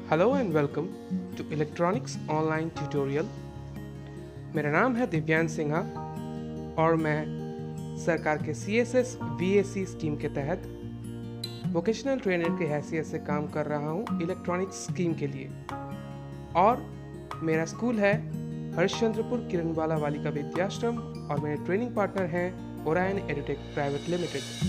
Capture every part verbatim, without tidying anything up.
Hello and welcome to electronics online tutorial. मेरा नाम है दिव्यांश सिन्हा और मैं सरकार के C S S V A C scheme के तहत वोकेशनल ट्रेनर की हैसियत से काम कर रहा हूँ इलेक्ट्रॉनिक्स स्कीम के लिए। और मेरा स्कूल है हरिश्चंद्रपुर किरणवाला बालिका विद्याश्रम और मेरे ट्रेनिंग पार्टनर हैं ओरायन एडुटेक प्राइवेट लिमिटेड।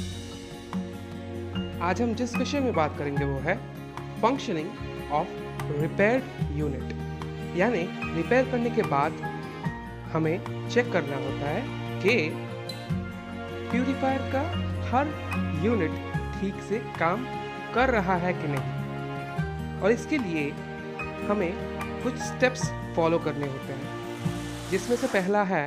आज हम जिस विषय में बात करेंगे वो है फंक्शनिंग ऑफ रिपेयर्ड यूनिट, यानी रिपेयर करने के बाद हमें चेक करना होता है कि प्यूरिफायर का हर यूनिट ठीक से काम कर रहा है कि नहीं। और इसके लिए हमें कुछ स्टेप्स फॉलो करने होते हैं, जिसमें से पहला है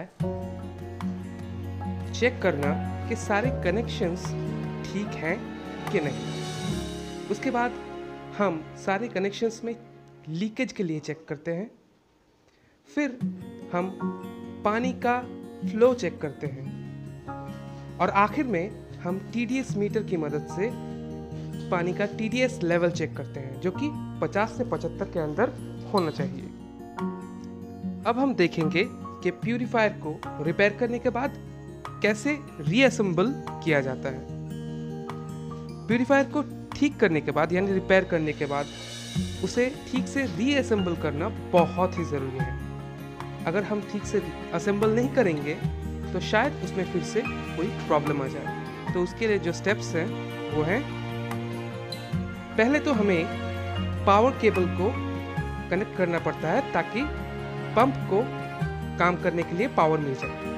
चेक करना कि सारे कनेक्शंस ठीक हैं कि नहीं। उसके बाद हम सारे कनेक्शंस में लीकेज के लिए चेक करते हैं। फिर हम पानी का फ्लो चेक करते हैं और आखिर में हम टी डी एस मीटर की मदद से पानी का T D S level check करते हैं, जो कि पचास से पचहत्तर के अंदर होना चाहिए। अब हम देखेंगे कि प्यूरिफायर को रिपेयर करने के बाद कैसे रीअसेंबल किया जाता है। प्यूरिफायर को ठीक करने के बाद यानी रिपेयर करने के बाद उसे ठीक से रीअसेंबल करना बहुत ही ज़रूरी है। अगर हम ठीक से असेंबल नहीं करेंगे तो शायद उसमें फिर से कोई प्रॉब्लम आ जाए। तो उसके लिए जो स्टेप्स हैं वो हैं, पहले तो हमें पावर केबल को कनेक्ट करना पड़ता है ताकि पंप को काम करने के लिए पावर मिल जाए।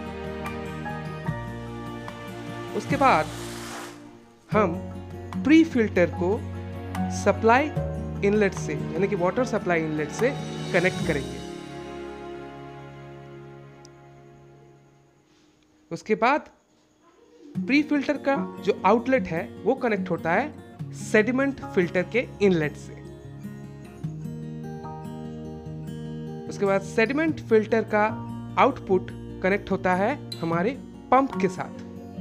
उसके बाद हम प्री फिल्टर को सप्लाई इनलेट से यानी कि वाटर सप्लाई इनलेट से कनेक्ट करेंगे। उसके बाद प्री फिल्टर का जो आउटलेट है वो कनेक्ट होता है सेडिमेंट फिल्टर के इनलेट से। उसके बाद सेडिमेंट फिल्टर का आउटपुट कनेक्ट होता है हमारे पंप के साथ।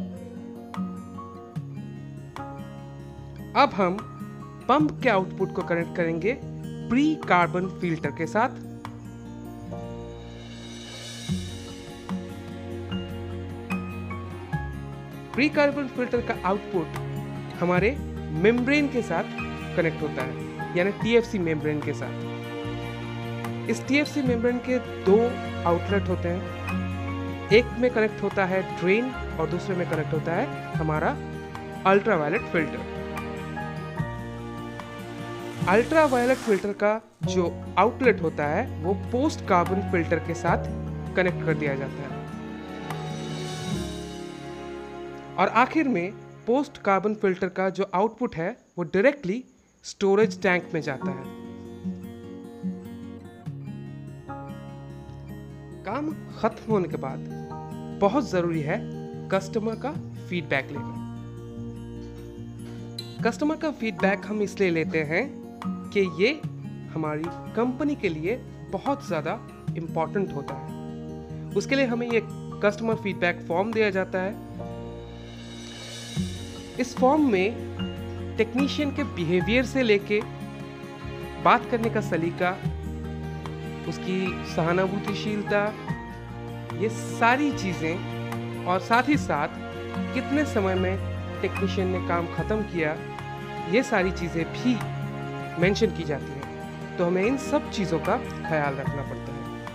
अब हम पंप के आउटपुट को कनेक्ट करेंगे प्री कार्बन फिल्टर के साथ। प्री कार्बन फिल्टर का आउटपुट हमारे मेम्ब्रेन के साथ कनेक्ट होता है, यानी टी एफ सी मेम्ब्रेन के साथ। इस टी एफ सी मेम्ब्रेन के दो आउटलेट होते हैं, एक में कनेक्ट होता है ड्रेन और दूसरे में कनेक्ट होता है हमारा अल्ट्रावायलेट फिल्टर। अल्ट्रावायलेट फिल्टर का जो आउटलेट होता है वो पोस्ट कार्बन फिल्टर के साथ कनेक्ट कर दिया जाता है और आखिर में पोस्ट कार्बन फिल्टर का जो आउटपुट है वो डायरेक्टली स्टोरेज टैंक में जाता है। काम खत्म होने के बाद बहुत जरूरी है कस्टमर का फीडबैक लेना। कस्टमर का फीडबैक हम इसलिए लेते हैं कि ये हमारी कंपनी के लिए बहुत ज़्यादा इम्पॉर्टेंट होता है। उसके लिए हमें ये कस्टमर फीडबैक फॉर्म दिया जाता है। इस फॉर्म में टेक्नीशियन के बिहेवियर से लेके बात करने का सलीका, उसकी सहानुभूतिशीलता, ये सारी चीज़ें और साथ ही साथ कितने समय में टेक्नीशियन ने काम ख़त्म किया, ये सारी चीज़ें भी मेंशन की जाती है। तो हमें इन सब चीज़ों का ख्याल रखना पड़ता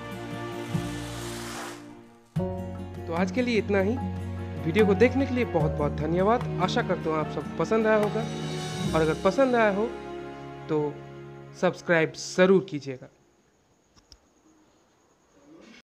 है। तो आज के लिए इतना ही। वीडियो को देखने के लिए बहुत बहुत धन्यवाद। आशा करता हूँ आप सब पसंद आया होगा और अगर पसंद आया हो तो सब्सक्राइब ज़रूर कीजिएगा।